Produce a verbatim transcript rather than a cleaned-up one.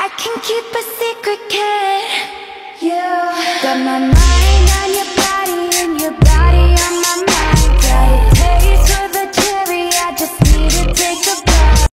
I can keep a secret, can you? Got my mind